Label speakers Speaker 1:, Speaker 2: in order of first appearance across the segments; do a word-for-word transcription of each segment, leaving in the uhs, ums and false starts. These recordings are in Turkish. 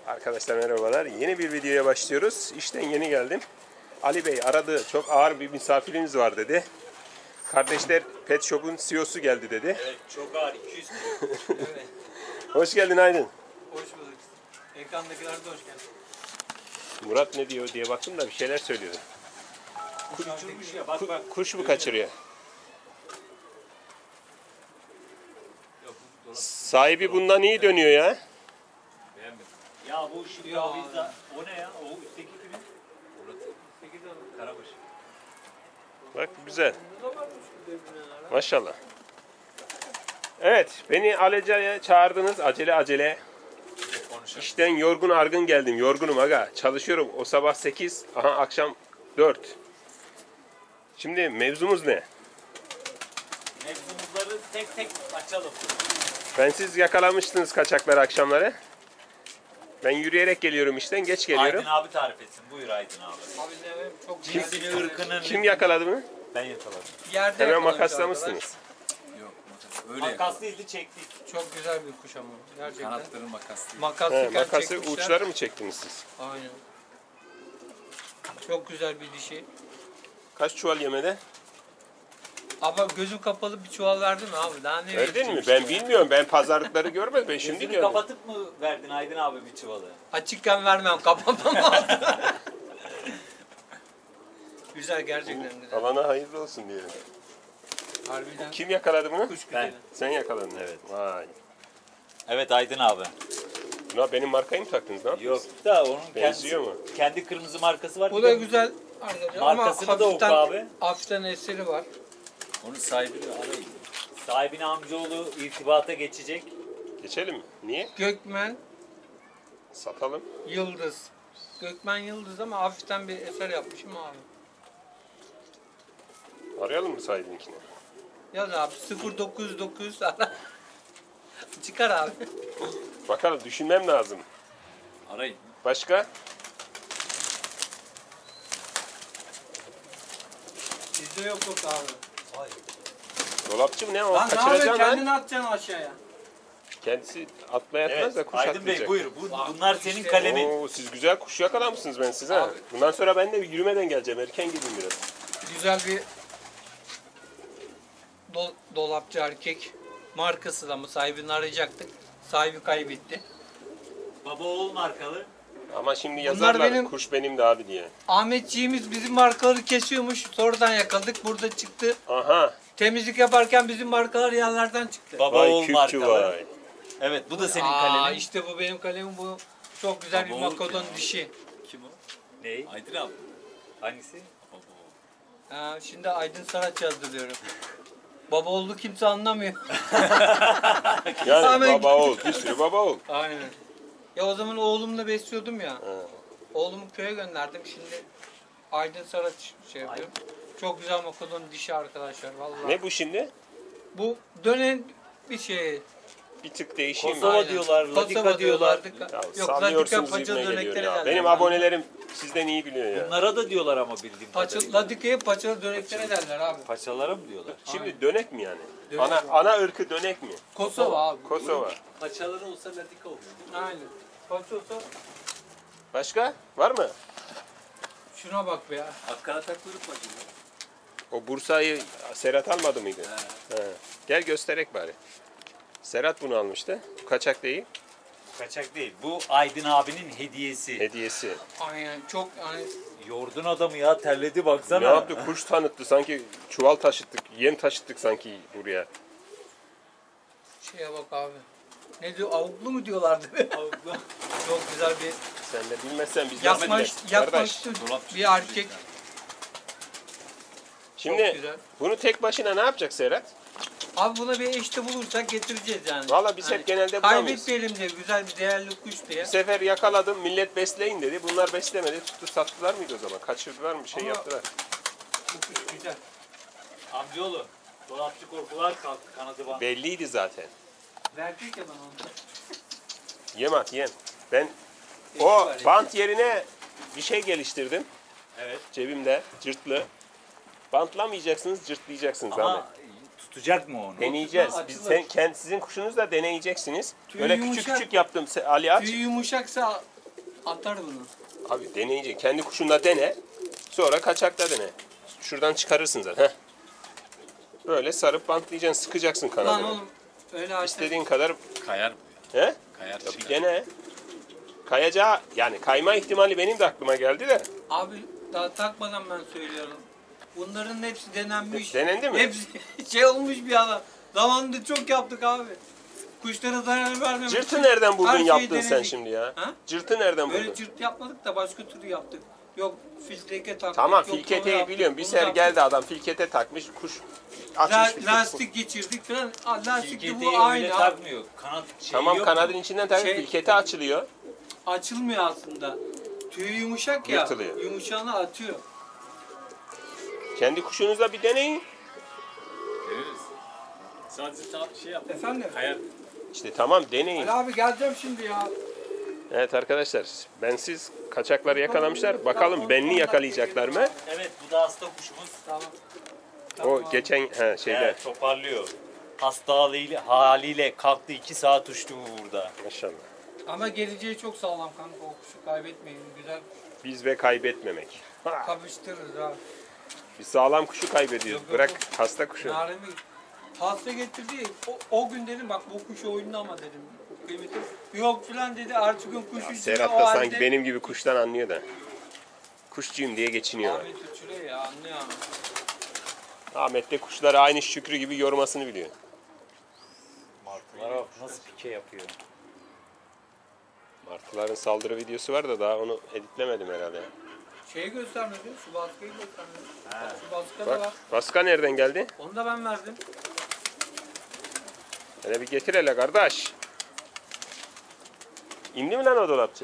Speaker 1: Arkadaşlar merhabalar. Yeni bir videoya başlıyoruz. İşten yeni geldim. Ali Bey aradı. Çok ağır bir misafiriniz var dedi. Kardeşler Pet Shop'un C E O'su geldi dedi.
Speaker 2: Evet, çok ağır, iki yüz kilo. Evet.
Speaker 1: Hoş geldin Aydın.
Speaker 2: Hoş bulduk. Ekrandakiler de hoş geldin.
Speaker 1: Murat ne diyor diye baktım da bir şeyler söylüyordu.
Speaker 2: Kuş uçurmuş ya, bak bak.
Speaker 1: Kuş mu kaçırıyor? Sahibi bundan iyi dönüyor ya.
Speaker 2: Beğenmedim. Ya bu şimdi ya bizde, o ne ya? O üstteki kimin? Üstteki de Karabaş.
Speaker 1: Bak güzel. Maşallah. Evet, beni Aleca'ya çağırdınız acele acele. İşten yorgun argın geldim. Yorgunum aga. Çalışıyorum. O sabah sekiz, aha akşam dört. Şimdi mevzumuz ne?
Speaker 2: Mevzumuzları tek tek açalım.
Speaker 1: Ben siz yakalamıştınız kaçakları akşamları. Ben yürüyerek geliyorum işten, geç geliyorum.
Speaker 2: Aydın abi tarif etsin. Buyur Aydın abi.
Speaker 3: Abi de çok
Speaker 2: Cinsini, ırkının...
Speaker 1: Kim yakaladı mı?
Speaker 2: Ben yakaladım.
Speaker 3: yerde
Speaker 1: Hemen
Speaker 3: yakalamış
Speaker 1: makaslamışsınız.
Speaker 4: Yok makas. Öyle
Speaker 2: Makas değildi, çektik.
Speaker 3: arkadaş. Çok güzel bir kuş ama gerçekten.
Speaker 4: Kanatları makas değil.
Speaker 3: Makas
Speaker 1: He,
Speaker 3: sıkan
Speaker 1: makası
Speaker 3: çekmişler.
Speaker 1: uçları mı çektiniz siz?
Speaker 3: Aynen. Çok güzel bir dişi.
Speaker 1: Kaç çuval yemede?
Speaker 3: Ama gözüm kapalı bir çuval verdin mi abi? Daha ne
Speaker 1: Verdin mi?
Speaker 3: vereceksin
Speaker 1: Ben
Speaker 3: ya?
Speaker 1: bilmiyorum. Ben pazarlıkları görmedim. Ben şimdi
Speaker 2: Gözünü
Speaker 1: gördüm.
Speaker 2: kapatıp mı verdin Aydın abi bir çuvalı?
Speaker 3: Açıkken vermem, kapatmam lazım. Güzel, gerçekten güzel.
Speaker 1: Alana hayırlı olsun diyelim.
Speaker 3: Harbiden
Speaker 1: Kim yakaladı bunu?
Speaker 3: kuş
Speaker 2: Ben.
Speaker 3: güzeli.
Speaker 1: Sen yakaladın.
Speaker 2: Evet.
Speaker 1: Vay.
Speaker 2: Evet Aydın abi.
Speaker 1: Buna benim markayı mı taktınız? Ne
Speaker 2: Yok
Speaker 1: yapıyorsunuz?
Speaker 2: da onun
Speaker 1: Benziyor
Speaker 2: kendisi,
Speaker 1: mu?
Speaker 2: kendi kırmızı markası var.
Speaker 3: Bu
Speaker 2: Bir
Speaker 3: da
Speaker 2: de
Speaker 3: güzel arkadaşlar ama
Speaker 2: Markasını da oku
Speaker 3: hafiften,
Speaker 2: abi.
Speaker 3: hafiften eseri var.
Speaker 4: Onun sahibini arayın.
Speaker 2: Sahibine amcaoğlu irtibata geçecek.
Speaker 1: Geçelim mi? Niye?
Speaker 3: Gökmen
Speaker 1: Satalım.
Speaker 3: Yıldız. Gökmen Yıldız ama hafiften bir eser yapmışım abi.
Speaker 1: Arayalım mı sahibininkini?
Speaker 3: Yaz abi sıfır dokuz dokuz ara. Çıkar abi.
Speaker 1: Bakalım düşünmem lazım.
Speaker 4: Arayın.
Speaker 1: Başka?
Speaker 3: Bizde yok yok abi.
Speaker 1: Dolapçı mı ne o?
Speaker 3: Lan ne
Speaker 1: Kaçıracaksın
Speaker 3: yapıyorsun?
Speaker 1: lan.
Speaker 3: Kendini atacaksın aşağıya.
Speaker 1: Kendisi atmaya atmaz
Speaker 2: Evet
Speaker 1: da kuş
Speaker 2: Aydın Bey
Speaker 1: atlayacak.
Speaker 2: buyur. Bu,
Speaker 3: Bak,
Speaker 2: bunlar senin
Speaker 3: işte
Speaker 2: kalemin.
Speaker 1: Oo, siz güzel kuş yakalamışsınız ben size.
Speaker 3: Abi.
Speaker 1: Bundan sonra ben de yürümeden geleceğim. Erken gideyim biraz.
Speaker 3: Güzel bir do- dolapçı erkek. Markası da mı? Sahibini arayacaktık. Sahibi kaybetti.
Speaker 2: Baba oğul markalı.
Speaker 1: Ama şimdi yazarlar
Speaker 3: benim-
Speaker 1: kuş benim de abi diye.
Speaker 3: Ahmetciğimiz bizim markaları kesiyormuş. Sonradan yakaladık. Burada çıktı.
Speaker 1: Aha.
Speaker 3: Temizlik yaparken bizim markalar yerlerden çıktı.
Speaker 2: Baba
Speaker 1: Vay
Speaker 2: oğul
Speaker 1: kükçü
Speaker 2: markalı.
Speaker 1: vay.
Speaker 2: Evet bu da senin
Speaker 3: Aa,
Speaker 2: kalemin.
Speaker 3: işte bu benim kalemim bu. Çok güzel
Speaker 4: Baba
Speaker 3: bir
Speaker 4: oğul
Speaker 3: makodon
Speaker 4: kim?
Speaker 3: dişi.
Speaker 4: Kim o?
Speaker 2: Ney?
Speaker 4: Aydın abi.
Speaker 2: Hangisi?
Speaker 4: Baba o.
Speaker 3: Ha, şimdi Aydın Saraç yazdırıyorum. Baba oğlu kimse anlamıyor.
Speaker 1: Yani
Speaker 3: Ahmet-
Speaker 1: baba oğul. Bir sürü baba oğul.
Speaker 3: Aynen. Ya o zaman oğlumla besliyordum ya.
Speaker 1: Ha.
Speaker 3: Oğlumu köye gönderdim. Şimdi Aydın Saraç şey yapıyorum. Çok güzel makodon dişi arkadaşlar vallahi.
Speaker 1: Ne bu şimdi?
Speaker 3: Bu dönen bir şey.
Speaker 1: Bir tık değişeyim mi?
Speaker 2: Kosova
Speaker 3: Aynen.
Speaker 2: diyorlar,
Speaker 3: Kosova
Speaker 2: Ladika diyorlar.
Speaker 3: Ladika-
Speaker 1: Ya,
Speaker 3: Yok Ladika
Speaker 1: sallıyorsunuz
Speaker 3: paça
Speaker 1: gibime geliyor
Speaker 3: dönekleri
Speaker 1: ya.
Speaker 3: derler.
Speaker 1: Benim abonelerim sizden iyi biliyor ya.
Speaker 2: Bunlara da diyorlar ama bildiğim
Speaker 3: Paça,
Speaker 2: kadarıyla.
Speaker 3: Ladika'ya paçalı dönekleri derler abi.
Speaker 2: Paçalara mı diyorlar?
Speaker 1: Şimdi dönek mi yani?
Speaker 3: Dönek
Speaker 1: ana
Speaker 3: var.
Speaker 1: ana ırkı dönek mi?
Speaker 3: Kosova abi.
Speaker 1: Kosova.
Speaker 4: Paçaları olsa ladika olur.
Speaker 3: Aynen. Paçosa
Speaker 1: Başka? Var mı?
Speaker 3: şuna bak be ya.
Speaker 4: Akkarata kuyruk bacı.
Speaker 1: O Bursa'yı Serhat almadı mıydı? He. Gel gösterek bari. Serhat bunu almıştı. Bu kaçak değil.
Speaker 2: Kaçak değil. Bu Aydın abinin hediyesi.
Speaker 1: Hediyesi.
Speaker 3: Aynen çok hani
Speaker 2: Yordun adamı ya, terledi baksana.
Speaker 1: Ne yaptı? Kuş tanıttı. Sanki çuval taşıttık. Yem taşıttık sanki buraya.
Speaker 3: şeye bak abi. Ne diyor? Avuklu mu diyorlardı? Çok güzel bir
Speaker 1: Sen de bilmezsen biz
Speaker 3: yakmaş,
Speaker 1: bilmedik. Kardeş.
Speaker 3: yakmaştı
Speaker 4: dolapçı
Speaker 3: bir erkek.
Speaker 1: Şimdi
Speaker 3: Çok güzel.
Speaker 1: bunu tek başına ne yapacak Serhat?
Speaker 3: Abi buna bir eş de bulursak getireceğiz yani.
Speaker 1: Valla biz
Speaker 3: Hani
Speaker 1: hep genelde bulamayız.
Speaker 3: kaybetmeyelim diye güzel bir değerli kuş diye.
Speaker 1: Bir sefer yakaladım, millet besleyin dedi. Bunlar beslemedi, tuttu sattılar mıydı o zaman? Kaçırdılar mı, şey
Speaker 3: Ama-
Speaker 1: yaptılar.
Speaker 3: Bu kuş güzel.
Speaker 2: Amcaoğlu, dolapçı korkular kalktı, kanadı bana.
Speaker 1: Belliydi zaten.
Speaker 3: Verecek ya bana onu.
Speaker 1: Yem at, yem. Ben
Speaker 3: Eşi
Speaker 1: o
Speaker 3: var, eşi.
Speaker 1: bant yerine bir şey geliştirdim.
Speaker 2: Evet.
Speaker 1: Cebimde, cırtlı. Bantlamayacaksınız, cırtlayacaksınız
Speaker 2: Ama
Speaker 1: Ahmet.
Speaker 2: tutacak mı onu?
Speaker 1: Deneyeceğiz.
Speaker 3: Açılır.
Speaker 1: Biz sen, kend, sizin kuşunuz da deneyeceksiniz.
Speaker 3: Tüyü
Speaker 1: Böyle küçük
Speaker 3: yumuşak.
Speaker 1: küçük yaptım. Se- Ali aç.
Speaker 3: Tüyü yumuşaksa atar bunu.
Speaker 1: Abi deneyince kendi kuşunda dene. Sonra kaçakta dene. Şuradan çıkarırsın zaten. Heh. Böyle sarıp bantlayacaksın, sıkacaksın
Speaker 3: Lan
Speaker 1: kanadını.
Speaker 3: oğlum öyle açar.
Speaker 1: İstediğin kadar
Speaker 4: Kayar mı?
Speaker 1: he?
Speaker 4: Kayar
Speaker 1: Ya bir
Speaker 4: çıkar.
Speaker 1: dene. Kayacağı yani kayma ihtimali benim de aklıma geldi de.
Speaker 3: Abi daha takmadan ben söylüyorum. Bunların hepsi denenmiş.
Speaker 1: Denendi mi?
Speaker 3: Hepsi şey olmuş bir adam. Zamanında çok yaptık abi. Kuşlara zarar vermemek
Speaker 1: Cırtı
Speaker 3: için
Speaker 1: nereden buldun
Speaker 3: her şeyi
Speaker 1: yaptın sen
Speaker 3: denedik.
Speaker 1: şimdi ya?
Speaker 3: Ha?
Speaker 1: Cırtı nereden
Speaker 3: Böyle
Speaker 1: buldun?
Speaker 3: cırt yapmadık da başka türlü yaptık. Yok filtreke taktık.
Speaker 1: Tamam
Speaker 3: yok
Speaker 1: filketeyi
Speaker 3: onu yaptık,
Speaker 1: biliyorum. Bir
Speaker 3: bunu
Speaker 1: sefer
Speaker 3: yaptık.
Speaker 1: geldi adam filkete takmış kuş açmış
Speaker 3: La,
Speaker 1: filketi.
Speaker 3: lastik geçirdik falan. Aa, lastik de
Speaker 2: Şirketi
Speaker 3: bu aynı
Speaker 2: öyle
Speaker 3: abi.
Speaker 2: takmıyor. Kanat şey
Speaker 1: Tamam
Speaker 2: yok
Speaker 1: kanadın
Speaker 2: mu?
Speaker 1: içinden takmış
Speaker 3: Şey-
Speaker 1: filkete açılıyor.
Speaker 3: Açılmıyor aslında. Tüyü yumuşak ya.
Speaker 1: Yırtılıyor.
Speaker 3: Yumuşağını atıyor.
Speaker 1: Kendi kuşunuzla bir deneyin.
Speaker 4: Deneriz. Sadece tam şey yap.
Speaker 3: Efendim?
Speaker 4: Kayar.
Speaker 1: İşte tamam deneyin.
Speaker 3: Ali abi geleceğim şimdi ya.
Speaker 1: Evet arkadaşlar bensiz kaçakları yakalamışlar. Bakalım benli yakalayacaklar mı?
Speaker 2: Evet bu da hasta kuşumuz.
Speaker 3: Tamam.
Speaker 1: O
Speaker 3: Tamam abi.
Speaker 1: geçen he, şeyde.
Speaker 2: Evet, toparlıyor. Hasta haliyle, haliyle kalktı iki saat uçtu bu burada.
Speaker 1: Maşallah.
Speaker 3: Ama geleceği çok sağlam kanka. O kuşu kaybetmeyin. Güzel
Speaker 1: Biz ve kaybetmemek. Ha,
Speaker 3: kapıştırırız abi.
Speaker 1: biz sağlam kuşu kaybediyoruz.
Speaker 3: Yok, yok,
Speaker 1: Bırak
Speaker 3: yok.
Speaker 1: hasta kuşu.
Speaker 3: Naremi hasta getirdi. O, o gün dedim bak bu kuş oyunda ama dedim. Kıymetim. Yok filan dedi. Artık gün kuş üstüne
Speaker 1: Serhat
Speaker 3: o
Speaker 1: da
Speaker 3: halde.
Speaker 1: sanki benim gibi kuştan anlıyor da. Kuşçuyum diye geçiniyor.
Speaker 3: Abi tüçüre ya anlıyor ama.
Speaker 1: Ahmet de kuşları aynı Şükrü gibi yormasını biliyor.
Speaker 2: Martılara bak nasıl pike yapıyor.
Speaker 1: Martıların saldırı videosu var da daha onu editlemedim herhalde.
Speaker 3: Şeyi göstermedi. Şu baskıyı göstermedi. Bak, şu baskı da
Speaker 1: Bak
Speaker 3: var.
Speaker 1: baska nereden geldi?
Speaker 3: Onu da ben verdim.
Speaker 1: Hele bir getir hele kardeş. İndi mi lan o dolapçı?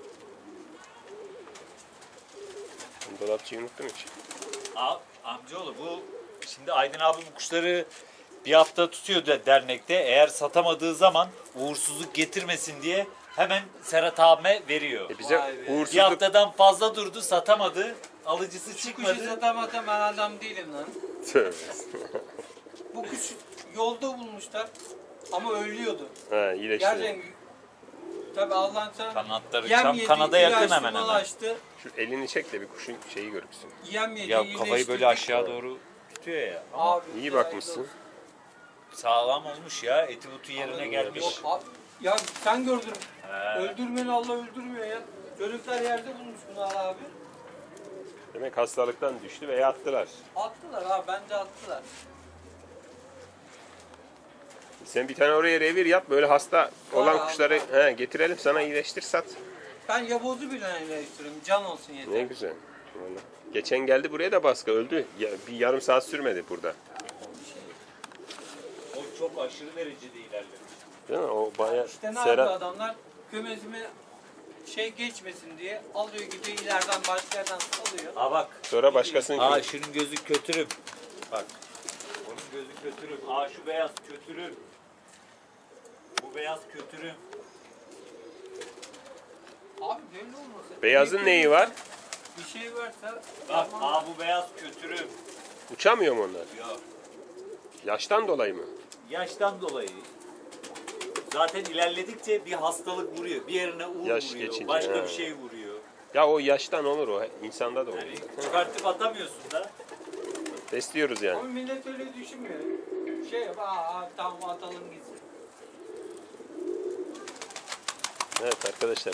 Speaker 1: Dolapçıyı unuttum hiç.
Speaker 2: Abi, amcaoğlu bu şimdi Aydın abi bu kuşları bir hafta tutuyor da dernekte. Eğer satamadığı zaman uğursuzluk getirmesin diye hemen Serhat abime veriyor.
Speaker 1: E bize
Speaker 3: Vay be.
Speaker 2: Bir
Speaker 1: uğursuzluk...
Speaker 2: haftadan fazla durdu satamadı. Alıcısı
Speaker 3: Şu kuşu
Speaker 2: çıkmadı.
Speaker 3: satamata ben adam değilim lan.
Speaker 1: Tövbe.
Speaker 3: Bu kuş yolda bulmuşlar ama ölüyordu.
Speaker 1: Ha iyileşti.
Speaker 3: Gerçekten tabi Allah'ın sana
Speaker 2: Kanatları
Speaker 3: yem
Speaker 2: tam
Speaker 3: yedi,
Speaker 2: kanada yakın
Speaker 3: ilaçlı,
Speaker 2: hemen hemen.
Speaker 3: malaştı,
Speaker 1: Şu elini çek de bir kuşun şeyi görüksün.
Speaker 3: yem yedi,
Speaker 2: Ya kafayı böyle
Speaker 3: iyileştirdik.
Speaker 2: aşağı doğru tutuyor ya. Ama
Speaker 3: Abi,
Speaker 1: İyi
Speaker 3: güzel,
Speaker 1: bakmışsın.
Speaker 2: sağlam olmuş ya. Eti butu yerine gelmiş.
Speaker 3: Yok, abi, ya sen gördün.
Speaker 2: He.
Speaker 3: Öldürmeni Allah öldürmüyor ya. Çocuklar yerde bulmuş bunlar abi.
Speaker 1: Demek hastalıktan düştü veya attılar.
Speaker 3: Attılar abi bence attılar.
Speaker 1: Sen bir tane oraya revir yap. Böyle hasta olan
Speaker 3: abi,
Speaker 1: kuşları he, getirelim sana iyileştir sat.
Speaker 3: Ben yabozu bile iyileştiriyorum. Can olsun yeter.
Speaker 1: Ne güzel. Vallahi. Geçen geldi buraya da baskı öldü. Ya, bir yarım saat sürmedi burada.
Speaker 2: O çok aşırı derecede ilerledi.
Speaker 1: Değil mi? O bayağı
Speaker 3: İşte ne yapıyor
Speaker 1: Serhat.
Speaker 3: adamlar? Kümesime şey geçmesin diye alıyor gidiyor ileriden başka yerden alıyor.
Speaker 2: Ha bak.
Speaker 1: Sonra başkasının
Speaker 2: Aa şunun gözü kötürüm. Bak. Onun gözü kötürüm. Aa şu beyaz kötürüm. Bu beyaz kötürüm.
Speaker 3: Abi belli olmasa.
Speaker 1: Beyazın
Speaker 3: bir-
Speaker 1: neyi var?
Speaker 3: Bir şey varsa
Speaker 2: Bak
Speaker 3: tamam.
Speaker 2: aa bu beyaz kötürüm.
Speaker 1: Uçamıyor mu onlar?
Speaker 2: Ya
Speaker 1: Yaştan dolayı mı?
Speaker 2: yaştan dolayı. Zaten ilerledikçe bir hastalık vuruyor. Bir yerine uğur
Speaker 1: Yaş
Speaker 2: vuruyor.
Speaker 1: geçince,
Speaker 2: Başka
Speaker 1: he.
Speaker 2: bir şey vuruyor.
Speaker 1: Ya o yaştan olur o. İnsanda da olur.
Speaker 2: Yani çıkartıp atamıyorsun da.
Speaker 1: Besliyoruz yani.
Speaker 3: Ama millet öyle düşünmüyor. Şey yap, aa, aa tamam atalım gitsin.
Speaker 1: Evet arkadaşlar.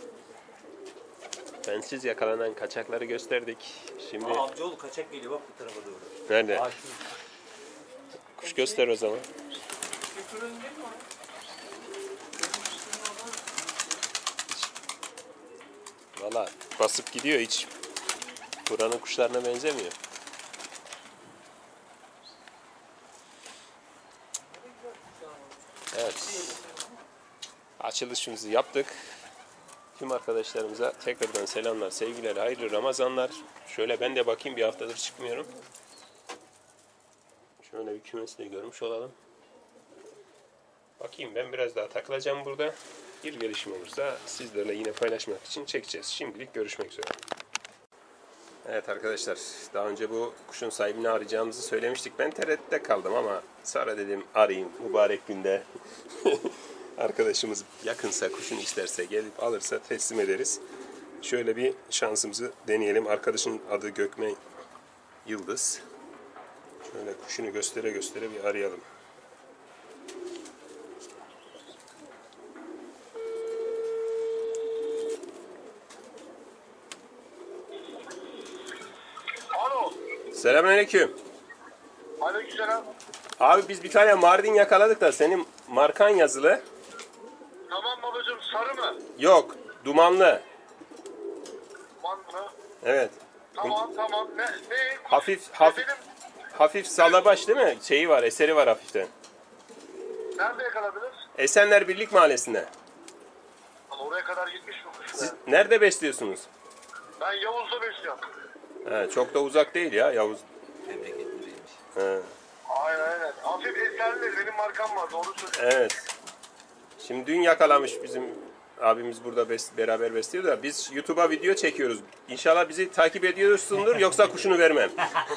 Speaker 1: Bensiz yakalanan kaçakları gösterdik. Şimdi
Speaker 2: Aa, amcaoğlu kaçak geliyor bak bu tarafa doğru.
Speaker 1: nerede?
Speaker 2: Aa, şu
Speaker 1: Kuş göster o zaman.
Speaker 3: Küfürün değil mi o? Benim küfürün olan-
Speaker 1: Valla basıp gidiyor hiç. Buranın kuşlarına benzemiyor. Evet. Açılışımızı yaptık. Tüm arkadaşlarımıza tekrardan selamlar, sevgiler, hayırlı Ramazanlar. Şöyle ben de bakayım bir haftadır çıkmıyorum. Şöyle bir kümesi de görmüş olalım. Bakayım ben biraz daha takılacağım burada. Bir gelişme olursa sizlerle yine paylaşmak için çekeceğiz. Şimdilik görüşmek üzere. Evet arkadaşlar, daha önce bu kuşun sahibini arayacağımızı söylemiştik. Ben tereddütte kaldım ama sonra dedim arayayım mübarek günde. Arkadaşımız yakınsa, kuşunu isterse gelip alırsa teslim ederiz. Şöyle bir şansımızı deneyelim. Arkadaşın adı Gökmen Yıldız. Şöyle kuşunu göstere göstere bir arayalım.
Speaker 5: Alo.
Speaker 1: Selamünaleyküm.
Speaker 5: Aleykümselam.
Speaker 1: Abi biz bir tane Mardin yakaladık da senin markan yazılı.
Speaker 5: Tamam babacığım, sarı mı?
Speaker 1: Yok, dumanlı.
Speaker 5: Man mı?
Speaker 1: Evet.
Speaker 5: Tamam tamam. Ne? ne?
Speaker 1: Hafif hafif
Speaker 5: Benim,
Speaker 1: hafif salabaş değil mi? Şeyi var, eseri var hafiften.
Speaker 5: nerede yakaladınız?
Speaker 1: Esenler Birlik Mahallesi'nde.
Speaker 5: Ama oraya kadar gitmiş bu kuş.
Speaker 1: Siz
Speaker 5: be.
Speaker 1: nerede besliyorsunuz?
Speaker 5: Ben Yavuz'da besliyorum.
Speaker 1: He, çok da uzak değil ya Yavuz. He,
Speaker 5: Aynen aynen. Hafif eserli benim markam var, doğru söylüyorsun.
Speaker 1: evet. Şimdi dün yakalamış bizim abimiz burada bes, beraber besliyor da biz YouTube'a video çekiyoruz. İnşallah bizi takip ediyorsundur yoksa kuşunu vermem.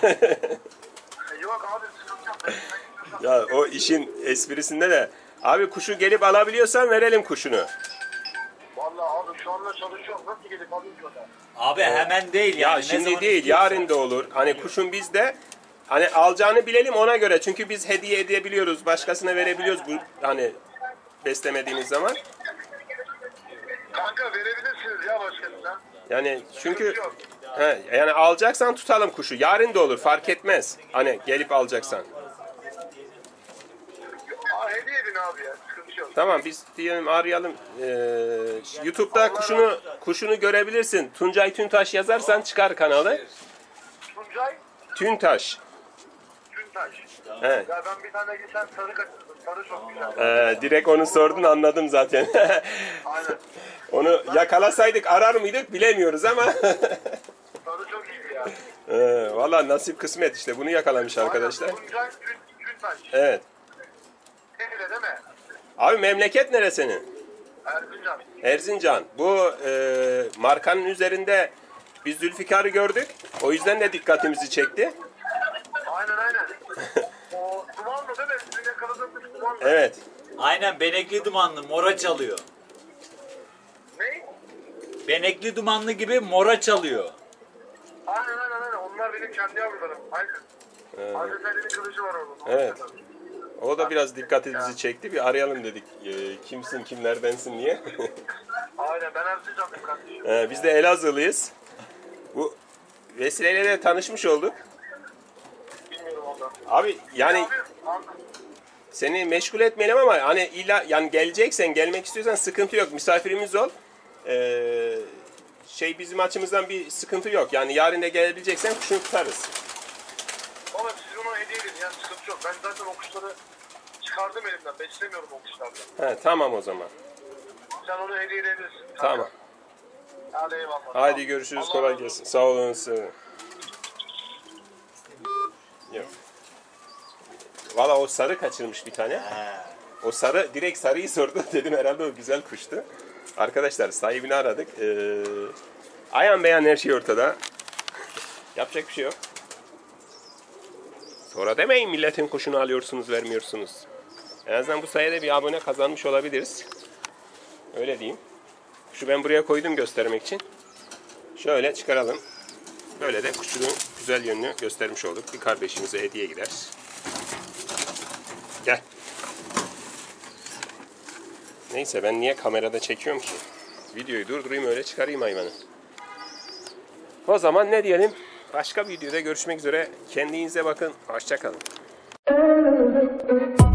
Speaker 5: Yok abi, sıkıntı yok. Ben- ben-
Speaker 1: Ya o işin esprisinde de abi kuşu gelip alabiliyorsan verelim kuşunu.
Speaker 5: Vallahi abi şu anda çalışıyorum. Nasıl gelip alayım ki orada?
Speaker 2: Abi hemen değil
Speaker 1: Ya
Speaker 2: yani. Ne
Speaker 1: şimdi
Speaker 2: zaman
Speaker 1: değil,
Speaker 2: istiyorsan.
Speaker 1: yarın da olur. Hani kuşun bizde, hani alacağını bilelim ona göre. Çünkü biz hediye edebiliyoruz, başkasına verebiliyoruz bu hani beslemediğimiz zaman.
Speaker 5: Kanka verebilirsiniz ya başkasına.
Speaker 1: Yani çünkü
Speaker 5: Sıkıntı yok.
Speaker 1: he, yani alacaksan tutalım kuşu. Yarın da olur, fark etmez. Hani gelip alacaksan.
Speaker 5: Aa, hediye edin abi ya. Sıkıntı yok.
Speaker 1: Tamam biz diyelim arayalım. Ee, YouTube'da kuşunu kuşunu görebilirsin. Tuncay Tüntaş yazarsan çıkar kanalı.
Speaker 5: Tuncay
Speaker 1: Tüntaş.
Speaker 5: Güntaş.
Speaker 1: Evet.
Speaker 5: Ya ben bir tane geçen sarı kaçırdım. Sarı çok güzel.
Speaker 1: Ee, direkt onu sordun, anladım zaten.
Speaker 5: Aynen.
Speaker 1: Onu yakalasaydık arar mıydık bilemiyoruz ama.
Speaker 5: Sarı çok iyiydi ya.
Speaker 1: ee, Valla nasip kısmet işte, bunu yakalamış arkadaşlar.
Speaker 5: Aynen. Tuncay Gün, Güntaş.
Speaker 1: Evet.
Speaker 5: Öyle değil mi?
Speaker 1: Abi memleket nere senin?
Speaker 5: Erzincan.
Speaker 1: Erzincan. Bu e, markanın üzerinde biz Zülfikar'ı gördük. O yüzden de dikkatimizi çekti.
Speaker 5: Aynen aynen. O dumanlı değil mi? Sizin yakaladığınız dumanlı.
Speaker 1: Evet.
Speaker 2: Aynen, benekli dumanlı mora çalıyor.
Speaker 5: Ne?
Speaker 2: Benekli dumanlı gibi mora çalıyor.
Speaker 5: Aynen aynen aynen. Onlar benim kendi yavrularım. Aynen.
Speaker 1: Evet.
Speaker 5: Hazreti Ali'nin kılıcı var orada.
Speaker 1: Evet. O da biraz dikkatimizi çekti. Bir arayalım dedik. E, kimsin, kimlerdensin diye.
Speaker 5: Aynen, ben Erzincan'dayım kardeşim.
Speaker 1: e, biz de Elazığlıyız. Bu vesileyle de tanışmış olduk.
Speaker 5: Bilmiyorum ondan.
Speaker 1: Abi yani
Speaker 5: Abi, abi,
Speaker 1: seni meşgul etmeyelim ama hani illa yani geleceksen, gelmek istiyorsan sıkıntı yok. Misafirimiz ol. Ee, şey bizim açımızdan bir sıkıntı yok. Yani yarın da gelebileceksen kuşunu tutarız.
Speaker 5: Baba siz ona hediye edin ya, sıkıntı yok. Ben zaten o kuşları çıkardım elimden. Beslemiyorum o kuşlardan.
Speaker 1: He, tamam o zaman.
Speaker 5: Sen onu hediye edebilirsin.
Speaker 1: Tamam.
Speaker 5: Hadi eyvallah.
Speaker 1: Haydi görüşürüz.
Speaker 5: Allah
Speaker 1: Kolay
Speaker 5: razı
Speaker 1: gelsin. Sağ olun size. Yok. Valla o sarı kaçırmış bir tane. O sarı, direkt sarıyı sordu. Dedim herhalde o güzel kuştu. Arkadaşlar sahibini aradık. Ee, ayan beyan her şey ortada. Yapacak bir şey yok. Sonra demeyin milletin kuşunu alıyorsunuz, vermiyorsunuz. En azından bu sayede bir abone kazanmış olabiliriz. Öyle diyeyim. Kuşu ben buraya koydum göstermek için. Şöyle çıkaralım. Böyle de kuşun güzel yönünü göstermiş olduk. Bir kardeşimize hediye gider. Gel. Neyse ben niye kamerada çekiyorum ki? Videoyu durdurayım, öyle çıkarayım hayvanı. O zaman ne diyelim? Başka bir videoda görüşmek üzere. Kendinize bakın. Hoşça kalın.